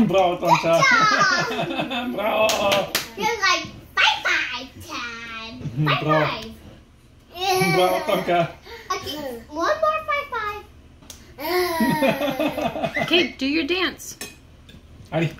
Bravo, Tonka. Bravo. You're like, bye-bye, Dad. Bye-bye. Bravo, Tonka. Okay, one more bye-bye. Okay, do your dance. Allez.